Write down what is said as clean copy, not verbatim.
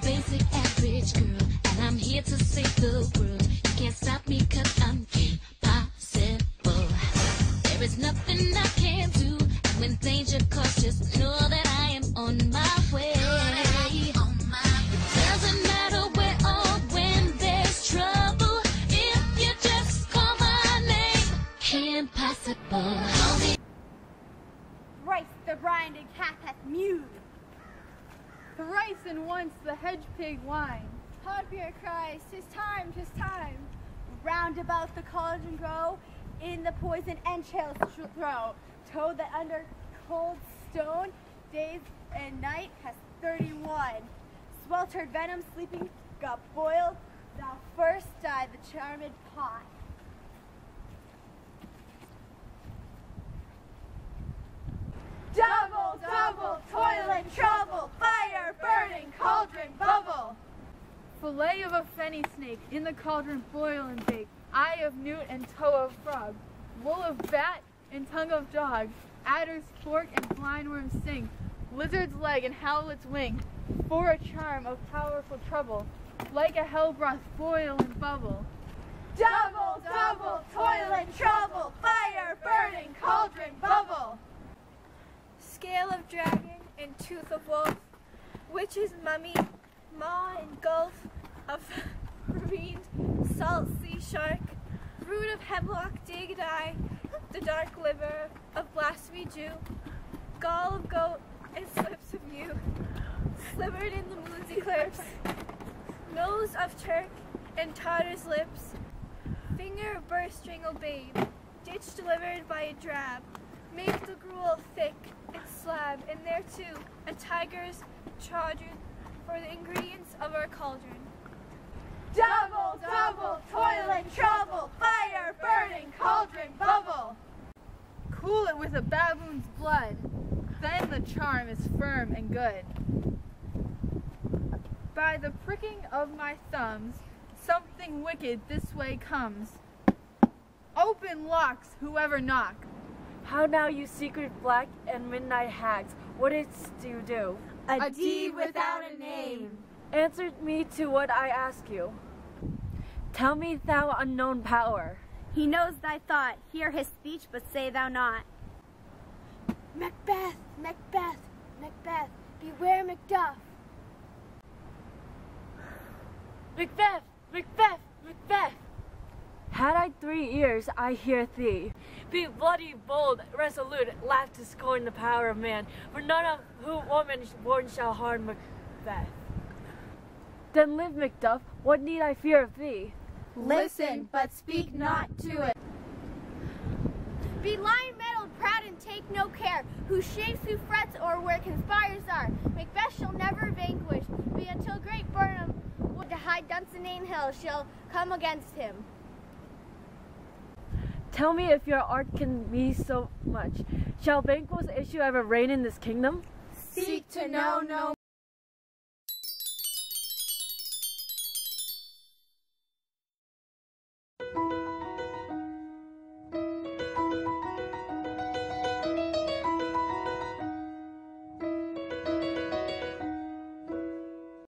basic average girl, and I'm here to save the world. You can't stop me 'cause I'm impossible. There is nothing I can't do, and when danger calls, just know that I am on my way. It doesn't matter where or when there's trouble, if you just call my name. Impossible. Thrice the grinding cat hath mewed. Thrice and once the hedge pig whined. Hogbear cries, 'tis time, 'tis time. Round about the cauldron grow, in the poison entrails shall throw. Toad that under cold stone, days and night has 31. Sweltered venom sleeping got boiled, thou first died the charmed pot. Double, double, toil and trouble, fire, burning, cauldron, bubble. Fillet of a fenny snake, in the cauldron boil and bake. Eye of newt and toe of frog, wool of bat and tongue of dog. Adder's fork and blindworm's sting, lizard's leg and howlet's wing. For a charm of powerful trouble, like a hell broth boil and bubble. Double, double, toil and trouble, fire, burning, cauldron, bubble. Scale of dragon and tooth of wolf, witch's mummy, maw and gulf of ravine, salt sea shark, root of hemlock digged eye, the dark liver of blasphemy Jew, gall of goat and slips of yew, slivered in the moon's eclipse, nose of Turk and Tartar's lips, finger of burst strangled babe, ditch delivered by a drab, make the gruel thick and slab, and there too a tiger's children for the ingredients of our cauldron. Double, double, toil and trouble, fire, burning, cauldron, bubble. Cool it with a baboon's blood, then the charm is firm and good. By the pricking of my thumbs, something wicked this way comes. Open locks, whoever knock. How now, you secret black and midnight hags, what didst you do? A deed without a name. Answer me to what I ask you. Tell me, thou unknown power. He knows thy thought, hear his speech, but say thou not. Macbeth, Macbeth, Macbeth, beware Macduff. Macbeth, Macbeth, Macbeth. Had I 3 ears, I hear thee. Be bloody, bold, resolute, laugh to scorn the power of man, for none of who woman born shall harm Macbeth. Then live, Macduff, what need I fear of thee? Listen, but speak not to it. Be lion-mettled, proud, and take no care, who shapes, who frets, or where conspires are. Macbeth shall never vanquish, be until great Burnham, to high Dunsinane Hill, shall come against him. Tell me if your art can be so much. Shall Banquo's issue ever reign in this kingdom? Seek to know no